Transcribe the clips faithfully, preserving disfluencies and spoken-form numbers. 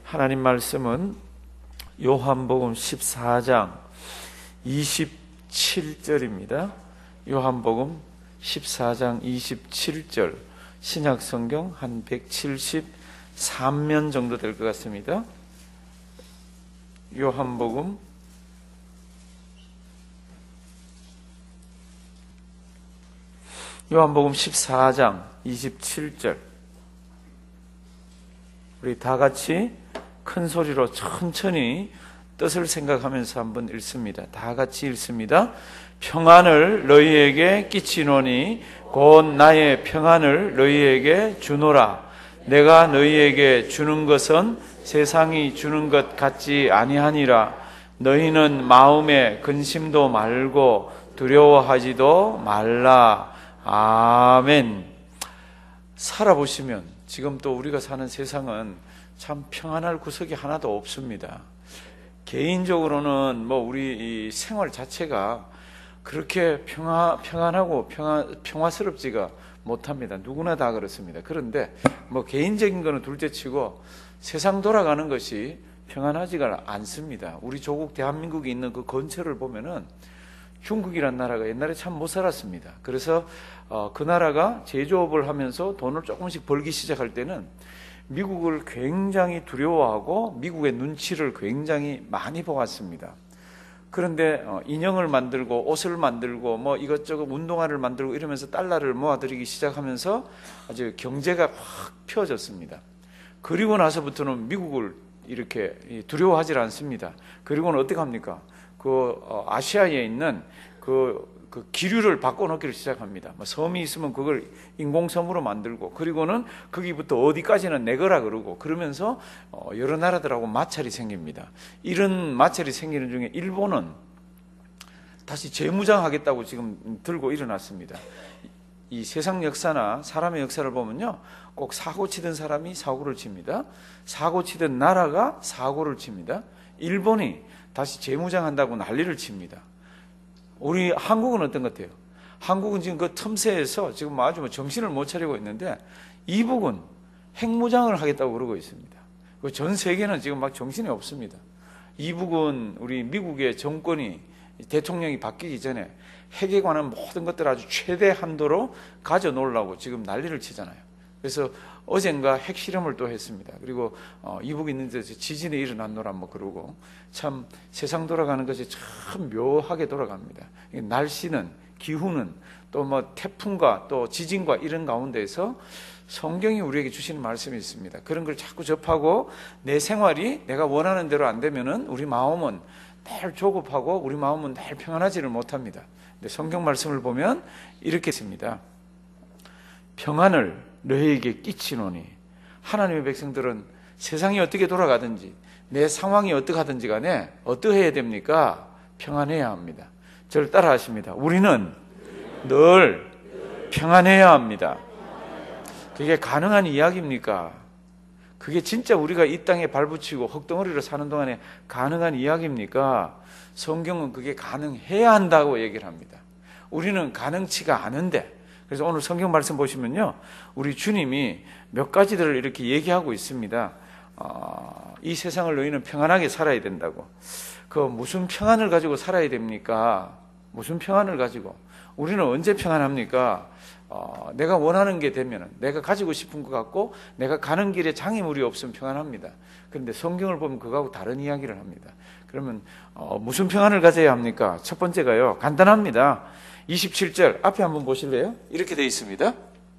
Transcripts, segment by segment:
하나님 말씀은 요한복음 십사 장 이십칠 절입니다. 요한복음 십사 장 이십칠 절, 신약성경 한 백칠십삼 면 정도 될 것 같습니다. 요한복음 요한복음 십사 장 이십칠 절, 우리 다 같이 큰 소리로 천천히 뜻을 생각하면서 한번 읽습니다. 다 같이 읽습니다. 평안을 너희에게 끼치노니 곧 나의 평안을 너희에게 주노라. 내가 너희에게 주는 것은 세상이 주는 것 같지 아니하니라. 너희는 마음에 근심도 말고 두려워하지도 말라. 아멘. 살아보시면 지금 또 우리가 사는 세상은 참 평안할 구석이 하나도 없습니다. 개인적으로는 뭐 우리 이 생활 자체가 그렇게 평화, 평안하고 평화, 평화스럽지가 못합니다. 누구나 다 그렇습니다. 그런데 뭐 개인적인 거는 둘째치고 세상 돌아가는 것이 평안하지가 않습니다. 우리 조국 대한민국에 있는 그 건설을 보면은 중국이란 나라가 옛날에 참 못 살았습니다. 그래서 어, 그 나라가 제조업을 하면서 돈을 조금씩 벌기 시작할 때는 미국을 굉장히 두려워하고 미국의 눈치를 굉장히 많이 보았습니다. 그런데 어, 인형을 만들고 옷을 만들고 뭐 이것저것 운동화를 만들고 이러면서 달러를 모아들이기 시작하면서 아주 경제가 확 펴졌습니다. 그리고 나서부터는 미국을 이렇게 두려워하지 않습니다. 그리고는 어떻게 합니까? 그 어, 아시아에 있는 그, 그 기류를 바꿔놓기를 시작합니다. 뭐 섬이 있으면 그걸 인공섬으로 만들고, 그리고는 거기부터 어디까지는 내 거라 그러고, 그러면서 어, 여러 나라들하고 마찰이 생깁니다. 이런 마찰이 생기는 중에 일본은 다시 재무장하겠다고 지금 들고 일어났습니다. 이 세상 역사나 사람의 역사를 보면요, 꼭 사고 치던 사람이 사고를 칩니다. 사고 치던 나라가 사고를 칩니다. 일본이 다시 재무장한다고 난리를 칩니다. 우리 한국은 어떤 것 같아요? 한국은 지금 그 틈새에서 지금 아주 뭐 정신을 못 차리고 있는데, 이북은 핵무장을 하겠다고 그러고 있습니다. 전 세계는 지금 막 정신이 없습니다. 이북은 우리 미국의 정권이, 대통령이 바뀌기 전에 핵에 관한 모든 것들을 아주 최대 한도로 가져 놓으려고 지금 난리를 치잖아요. 그래서 어젠가 핵실험을 또 했습니다. 그리고 어, 이북에 있는 데서 지진이 일어났노라 뭐 그러고, 참 세상 돌아가는 것이 참 묘하게 돌아갑니다. 날씨는, 기후는, 또 뭐 태풍과 또 지진과 이런 가운데에서 성경이 우리에게 주시는 말씀이 있습니다. 그런 걸 자꾸 접하고 내 생활이 내가 원하는 대로 안 되면은 우리 마음은 늘 조급하고 우리 마음은 늘 평안하지를 못합니다. 근데 성경 말씀을 보면 이렇게 씁니다. 평안을 너희에게 끼치노니, 하나님의 백성들은 세상이 어떻게 돌아가든지 내 상황이 어떻게 하든지 간에 어떠해야 됩니까? 평안해야 합니다. 저를 따라 하십니다. 우리는 늘 평안해야 합니다. 그게 가능한 이야기입니까? 그게 진짜 우리가 이 땅에 발붙이고 흙덩어리로 사는 동안에 가능한 이야기입니까? 성경은 그게 가능해야 한다고 얘기를 합니다. 우리는 가능치가 않은데, 그래서 오늘 성경 말씀 보시면요, 우리 주님이 몇 가지들을 이렇게 얘기하고 있습니다. 어, 이 세상을 너희는 평안하게 살아야 된다고. 그 무슨 평안을 가지고 살아야 됩니까? 무슨 평안을 가지고? 우리는 언제 평안합니까? 어, 내가 원하는 게 되면, 내가 가지고 싶은 것 같고 내가 가는 길에 장애물이 없으면 평안합니다. 그런데 성경을 보면 그거하고 다른 이야기를 합니다. 그러면 어, 무슨 평안을 가져야 합니까? 첫 번째가요, 간단합니다. 이십칠 절 앞에 한번 보실래요? 이렇게 되어 있습니다.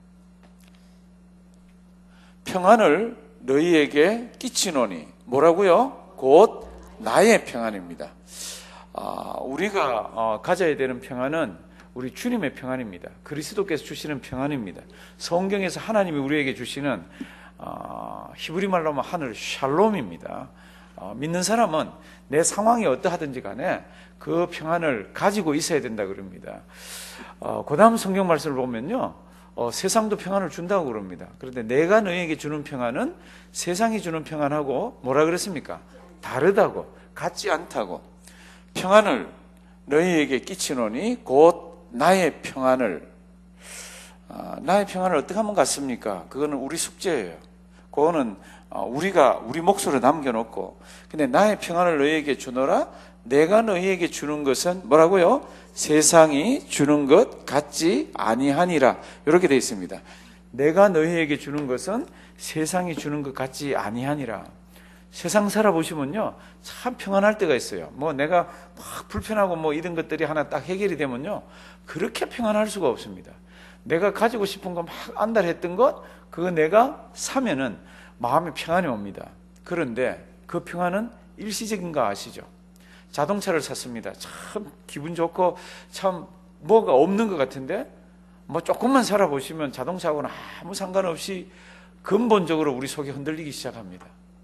평안을 너희에게 끼치노니, 뭐라고요? 곧 나의 평안입니다. 아, 우리가 어, 가져야 되는 평안은 우리 주님의 평안입니다. 그리스도께서 주시는 평안입니다. 성경에서 하나님이 우리에게 주시는 어, 히브리 말로 하면 하늘 샬롬입니다. 어, 믿는 사람은 내 상황이 어떠하든지 간에 그 평안을 가지고 있어야 된다 그럽니다. 어, 그 다음 성경 말씀을 보면요, 어, 세상도 평안을 준다고 그럽니다. 그런데 내가 너희에게 주는 평안은 세상이 주는 평안하고 뭐라 그랬습니까? 다르다고, 같지 않다고. 평안을 너희에게 끼치노니 곧 나의 평안을. 어, 나의 평안을 어떻게 하면 갖습니까? 그거는 우리 숙제예요. 그거는 우리가 우리 몫으로 남겨놓고, 근데 나의 평안을 너희에게 주노라. 내가 너희에게 주는 것은 뭐라고요? 세상이 주는 것 같지 아니하니라. 이렇게 되어 있습니다. 내가 너희에게 주는 것은 세상이 주는 것 같지 아니하니라. 세상 살아보시면요, 참 평안할 때가 있어요. 뭐 내가 막 불편하고 뭐 이런 것들이 하나 딱 해결이 되면요, 그렇게 평안할 수가 없습니다. 내가 가지고 싶은 거 막 안달했던 것, 그거 내가 사면은 마음에 평안이 옵니다. 그런데 그 평안은 일시적인 거 아시죠? 자동차를 샀습니다. 참 기분 좋고 참 뭐가 없는 것 같은데, 뭐 조금만 살아보시면 자동차하고는 아무 상관없이 근본적으로 우리 속이 흔들리기 시작합니다.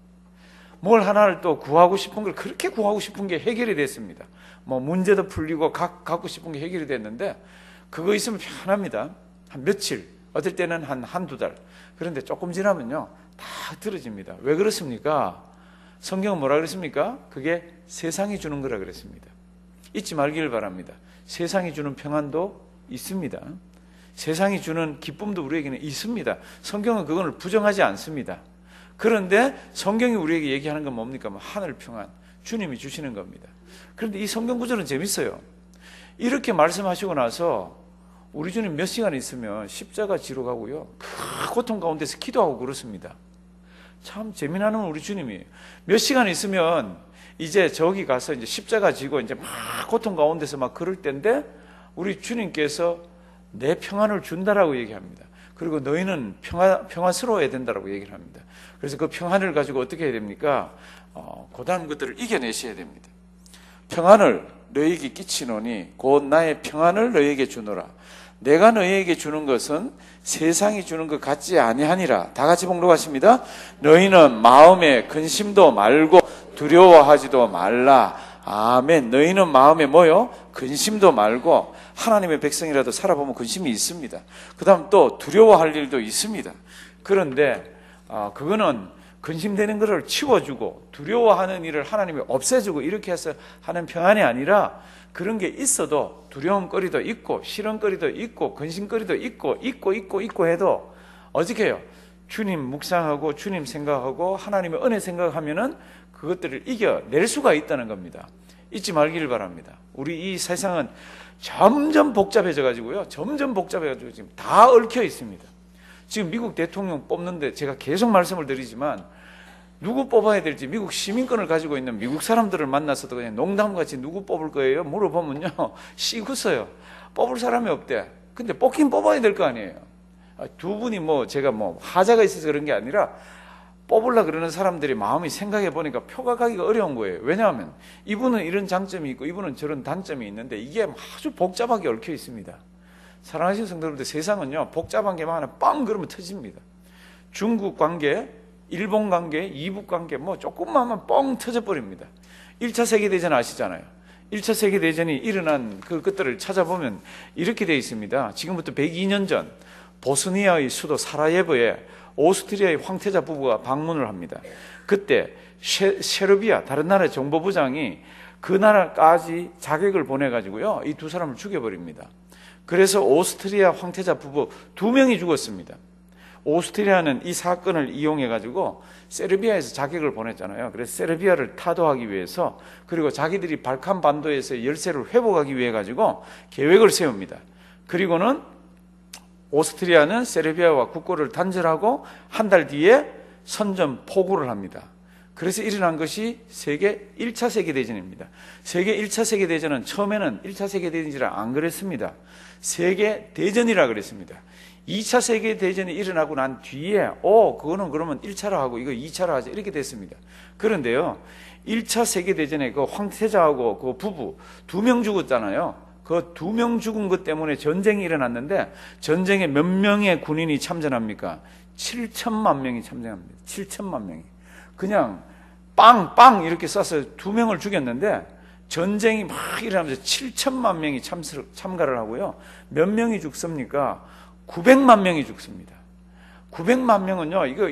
뭘 하나를 또 구하고 싶은 걸 그렇게 구하고 싶은 게 해결이 됐습니다. 뭐 문제도 풀리고 가, 갖고 싶은 게 해결이 됐는데, 그거 있으면 편합니다. 한 며칠, 어떨 때는 한 한두 달. 그런데 조금 지나면요, 다 들어집니다. 왜 그렇습니까? 성경은 뭐라 그랬습니까? 그게 세상이 주는 거라 그랬습니다. 잊지 말기를 바랍니다. 세상이 주는 평안도 있습니다. 세상이 주는 기쁨도 우리에게는 있습니다. 성경은 그걸 부정하지 않습니다. 그런데 성경이 우리에게 얘기하는 건 뭡니까? 뭐 하늘 평안, 주님이 주시는 겁니다. 그런데 이 성경 구절은 재밌어요. 이렇게 말씀하시고 나서 우리 주님 몇 시간 있으면 십자가 지러 가고요, 그 고통 가운데서 기도하고 그렇습니다. 참 재미나는 우리 주님이 몇 시간 있으면 이제 저기 가서 이제 십자가 지고 이제 막 고통 가운데서 막 그럴 때인데, 우리 주님께서 내 평안을 준다라고 얘기합니다. 그리고 너희는 평화, 평화스러워야 된다라고 얘기를 합니다. 그래서 그 평안을 가지고 어떻게 해야 됩니까? 어, 고단한 것들을 이겨내셔야 됩니다. 평안을 너희에게 끼치노니 곧 나의 평안을 너희에게 주노라. 내가 너희에게 주는 것은 세상이 주는 것 같지 아니하니라. 다 같이 봉독하십니다. 너희는 마음에 근심도 말고 두려워하지도 말라. 아멘. 너희는 마음에 뭐요? 근심도 말고. 하나님의 백성이라도 살아보면 근심이 있습니다. 그 다음 또 두려워할 일도 있습니다. 그런데 어, 그거는 근심되는 것을 치워주고 두려워하는 일을 하나님이 없애주고 이렇게 해서 하는 평안이 아니라, 그런 게 있어도 두려움거리도 있고 실험거리도 있고 근심거리도 있고 있고 있고 있고 해도 어떻게 해요? 주님 묵상하고 주님 생각하고 하나님의 은혜 생각하면은 그것들을 이겨낼 수가 있다는 겁니다. 잊지 말기를 바랍니다. 우리 이 세상은 점점 복잡해져 가지고요, 점점 복잡해 가지고 지금 다 얽혀 있습니다. 지금 미국 대통령 뽑는데 제가 계속 말씀을 드리지만, 누구 뽑아야 될지 미국 시민권을 가지고 있는 미국 사람들을 만나서도 그냥 농담같이 누구 뽑을 거예요? 물어보면요, 씩 웃어요. 뽑을 사람이 없대. 근데 뽑긴 뽑아야 될 거 아니에요. 두 분이 뭐 제가 뭐 하자가 있어서 그런 게 아니라, 뽑으려 그러는 사람들이 마음이 생각해 보니까 표가 가기가 어려운 거예요. 왜냐하면 이분은 이런 장점이 있고 이분은 저런 단점이 있는데 이게 아주 복잡하게 얽혀 있습니다. 사랑하시는 성도님들, 세상은요 복잡한 게만 하나 빵 그러면 터집니다. 중국 관계, 일본 관계, 이북 관계 뭐 조금만 하면 뻥 터져버립니다. 일 차 세계대전 아시잖아요. 일 차 세계대전이 일어난 그 것들을 찾아보면 이렇게 되어 있습니다. 지금부터 백이 년 전 보스니아의 수도 사라예보에 오스트리아의 황태자 부부가 방문을 합니다. 그때 셰, 세르비아 다른 나라의 정보부장이 그 나라까지 자객을 보내가지고요, 이 두 사람을 죽여버립니다. 그래서 오스트리아 황태자 부부 두 명이 죽었습니다. 오스트리아는 이 사건을 이용해가지고 세르비아에서 자객을 보냈잖아요. 그래서 세르비아를 타도하기 위해서, 그리고 자기들이 발칸 반도에서 열세를 회복하기 위해 가지고 계획을 세웁니다. 그리고는 오스트리아는 세르비아와 국고를 단절하고 한 달 뒤에 선전 포고를 합니다. 그래서 일어난 것이 세계 일 차 세계대전입니다. 세계 일 차 세계대전은 처음에는 일 차 세계대전이라 안 그랬습니다. 세계대전이라 그랬습니다. 이 차 세계대전이 일어나고 난 뒤에 오 그거는 그러면 일 차로 하고 이거 이 차로 하자 이렇게 됐습니다. 그런데요, 일 차 세계대전에 그 황태자하고 그 부부 두 명 죽었잖아요. 그 두 명 죽은 것 때문에 전쟁이 일어났는데, 전쟁에 몇 명의 군인이 참전합니까? 칠천만 명이 참전합니다. 칠천만 명이. 그냥 빵빵 이렇게 쏴서 두 명을 죽였는데, 전쟁이 막 일어나면서 칠천만 명이 참, 참가를 하고요. 몇 명이 죽습니까? 구백만 명이 죽습니다. 구백만 명은요, 이거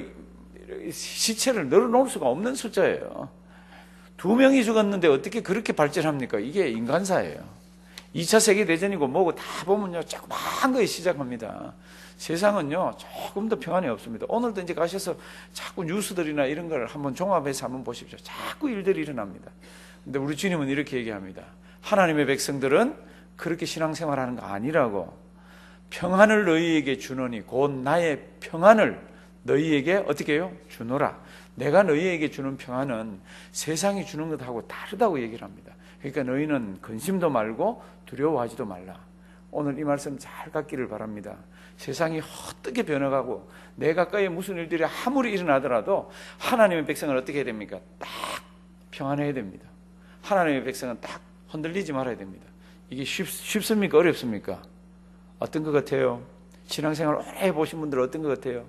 시체를 널어놓을 수가 없는 숫자예요. 두 명이 죽었는데 어떻게 그렇게 발전합니까? 이게 인간사예요. 이 차 세계대전이고 뭐고 다 보면요, 조그만 거에 시작합니다. 세상은요, 조금 더 평안이 없습니다. 오늘도 이제 가셔서 자꾸 뉴스들이나 이런 걸 한번 종합해서 한번 보십시오. 자꾸 일들이 일어납니다. 근데 우리 주님은 이렇게 얘기합니다. 하나님의 백성들은 그렇게 신앙생활 하는 거 아니라고. 평안을 너희에게 주노니 곧 나의 평안을 너희에게 어떻게 해요? 주노라. 내가 너희에게 주는 평안은 세상이 주는 것하고 다르다고 얘기를 합니다. 그러니까 너희는 근심도 말고 두려워하지도 말라. 오늘 이 말씀 잘 갖기를 바랍니다. 세상이 헛되게 변해가고 내 가까이에 무슨 일들이 아무리 일어나더라도 하나님의 백성은 어떻게 해야 됩니까? 딱 평안해야 됩니다. 하나님의 백성은 딱 흔들리지 말아야 됩니다. 이게 쉽, 쉽습니까? 어렵습니까? 어떤 것 같아요? 신앙생활 오래 해보신 분들 어떤 것 같아요?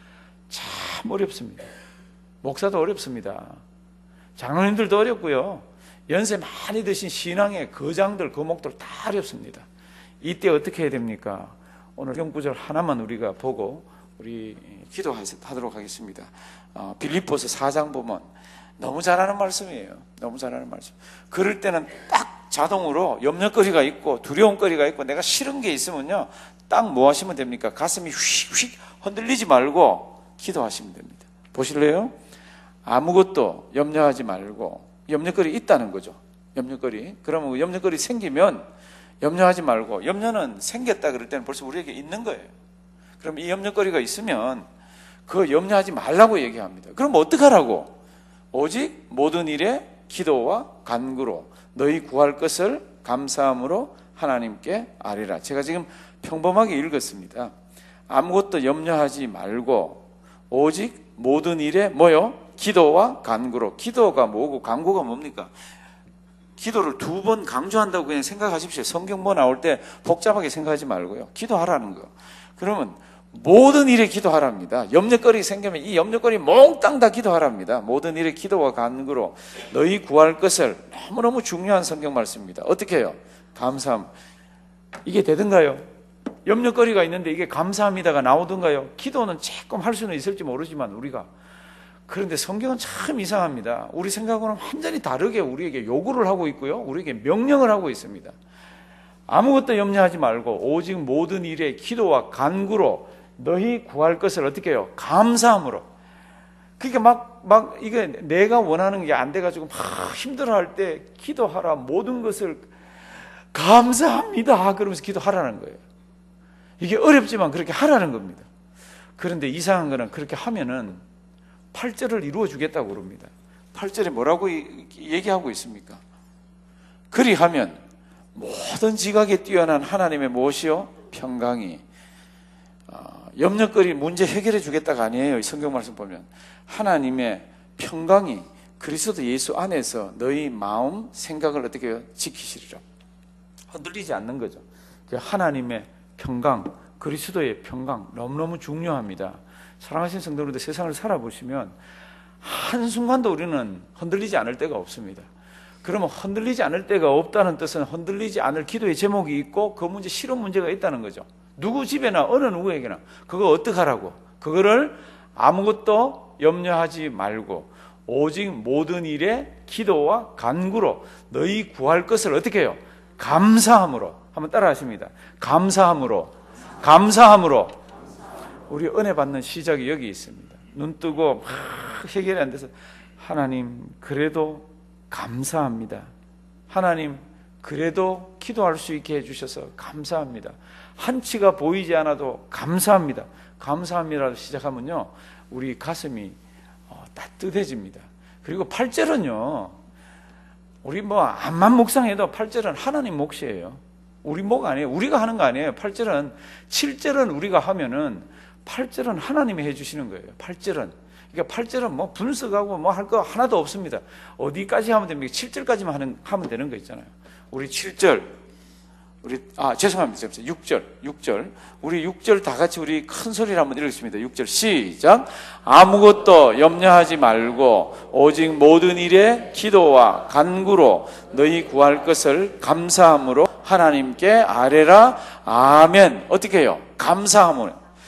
참 어렵습니다. 목사도 어렵습니다. 장로님들도 어렵고요. 연세 많이 드신 신앙의 거장들, 거목들 다 어렵습니다. 이때 어떻게 해야 됩니까? 오늘 경구절 하나만 우리가 보고 우리 기도하도록 하겠습니다. 어, 빌립보서 사 장 보면 너무 잘하는 말씀이에요. 너무 잘하는 말씀. 그럴 때는 딱 자동으로 염려거리가 있고 두려움거리가 있고 내가 싫은 게 있으면요, 딱 뭐 하시면 됩니까? 가슴이 휙휙 흔들리지 말고 기도하시면 됩니다. 보실래요? 아무것도 염려하지 말고, 염려거리 있다는 거죠. 염려거리. 그러면 염려거리 생기면 염려하지 말고, 염려는 생겼다 그럴 때는 벌써 우리에게 있는 거예요. 그럼 이 염려거리가 있으면 그 염려하지 말라고 얘기합니다. 그럼 어떡하라고? 오직 모든 일에 기도와 간구로 너희 구할 것을 감사함으로 하나님께 아뢰라. 제가 지금 평범하게 읽었습니다. 아무것도 염려하지 말고 오직 모든 일에 뭐요? 기도와 간구로. 기도가 뭐고 간구가 뭡니까? 기도를 두 번 강조한다고 그냥 생각하십시오. 성경 뭐 나올 때 복잡하게 생각하지 말고요. 기도하라는 거. 그러면 모든 일에 기도하랍니다. 염려거리 생기면 이 염려거리 몽땅 다 기도하랍니다. 모든 일에 기도와 간구로 너희 구할 것을. 너무너무 중요한 성경 말씀입니다. 어떻게 해요? 감사함. 이게 되든가요? 염려거리가 있는데 이게 감사합니다가 나오든가요? 기도는 조금 할 수는 있을지 모르지만 우리가, 그런데 성경은 참 이상합니다. 우리 생각과는 완전히 다르게 우리에게 요구를 하고 있고요, 우리에게 명령을 하고 있습니다. 아무것도 염려하지 말고 오직 모든 일에 기도와 간구로 너희 구할 것을 어떻게 해요? 감사함으로. 그러니까 막, 막, 이게 내가 원하는 게 안 돼가지고 막 힘들어 할 때 기도하라. 모든 것을 감사합니다. 그러면서 기도하라는 거예요. 이게 어렵지만 그렇게 하라는 겁니다. 그런데 이상한 거는 그렇게 하면은 팔 절을 이루어 주겠다고 그럽니다. 팔 절에 뭐라고 얘기하고 있습니까? 그리하면 모든 지각에 뛰어난 하나님의 무엇이요? 평강이. 어, 염려거리 문제 해결해 주겠다가 아니에요. 이 성경 말씀 보면 하나님의 평강이 그리스도 예수 안에서 너희 마음 생각을 어떻게 해요? 지키시리라. 흔들리지 않는 거죠. 하나님의 평강, 그리스도의 평강 너무너무 중요합니다. 사랑하시는 성도님들, 세상을 살아보시면 한순간도 우리는 흔들리지 않을 때가 없습니다. 그러면 흔들리지 않을 때가 없다는 뜻은 흔들리지 않을 기도의 제목이 있고 그 문제, 실험 문제가 있다는 거죠. 누구 집에나 어느 누구에게나. 그거 어떡하라고? 그거를 아무것도 염려하지 말고 오직 모든 일에 기도와 간구로 너희 구할 것을 어떻게 해요? 감사함으로. 한번 따라 하십니다. 감사함으로. 감사함으로. 우리 은혜 받는 시작이 여기 있습니다. 눈 뜨고 막 해결이 안 돼서 하나님 그래도 감사합니다. 하나님 그래도 기도할 수 있게 해주셔서 감사합니다. 한치가 보이지 않아도 감사합니다. 감사합니다라도 시작하면요, 우리 가슴이 따뜻해집니다. 그리고 팔 절은요, 우리 뭐 암만 묵상해도 팔 절은 하나님 몫이에요. 우리 목 아니에요. 우리가 하는 거 아니에요. 팔 절은, 칠 절은 우리가 하면은 팔 절은 하나님이 해주시는 거예요. 팔 절은. 그러니까 팔 절은 뭐 분석하고 뭐 할 거 하나도 없습니다. 어디까지 하면 됩니까? 칠 절까지만 하는, 하면 되는 거 있잖아요. 우리 칠 절, 우리, 아, 죄송합니다. 육 절, 육 절. 우리 육 절 다 같이 우리 큰 소리로 한번 읽겠습니다. 육 절 시작. 아무것도 염려하지 말고 오직 모든 일에 기도와 간구로 너희 구할 것을 감사함으로 하나님께 아뢰라. 아멘. 어떻게 해요? 감사함으로.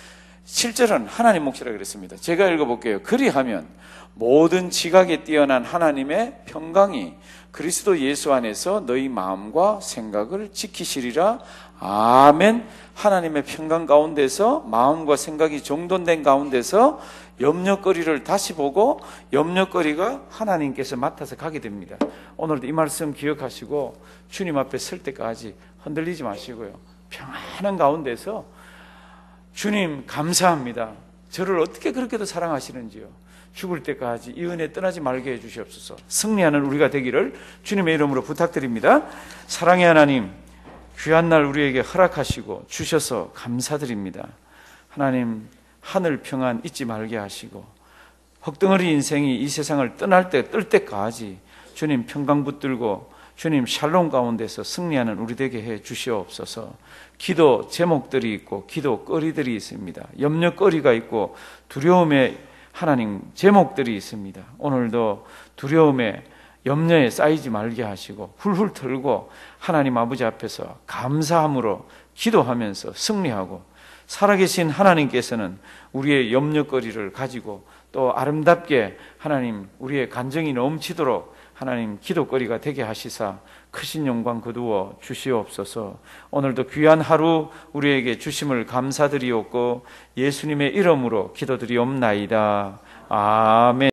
칠 절은 하나님 몫이라 그랬습니다. 제가 읽어볼게요. 그리하면 모든 지각에 뛰어난 하나님의 평강이 그리스도 예수 안에서 너희 마음과 생각을 지키시리라. 아멘. 하나님의 평강 가운데서 마음과 생각이 정돈된 가운데서 염려거리를 다시 보고 염려거리가 하나님께서 맡아서 가게 됩니다. 오늘도 이 말씀 기억하시고 주님 앞에 설 때까지 흔들리지 마시고요. 평안한 가운데서 주님 감사합니다. 저를 어떻게 그렇게도 사랑하시는지요. 죽을 때까지 이 은혜 떠나지 말게 해주시옵소서. 승리하는 우리가 되기를 주님의 이름으로 부탁드립니다. 사랑의 하나님, 귀한 날 우리에게 허락하시고 주셔서 감사드립니다. 하나님, 하늘 평안 잊지 말게 하시고 헛덩어리 인생이 이 세상을 떠날 때, 뜰 때까지 주님 평강 붙들고 주님 샬롬 가운데서 승리하는 우리 되게 해 주시옵소서. 기도 제목들이 있고 기도 거리들이 있습니다. 염려거리가 있고 두려움의 하나님 제목들이 있습니다. 오늘도 두려움에 염려에 쌓이지 말게 하시고 훌훌 털고 하나님 아버지 앞에서 감사함으로 기도하면서 승리하고 살아계신 하나님께서는 우리의 염려거리를 가지고 또 아름답게 하나님 우리의 간정이 넘치도록 하나님 기도거리가 되게 하시사 크신 영광 거두어 주시옵소서. 오늘도 귀한 하루 우리에게 주심을 감사드리옵고 예수님의 이름으로 기도드리옵나이다. 아멘.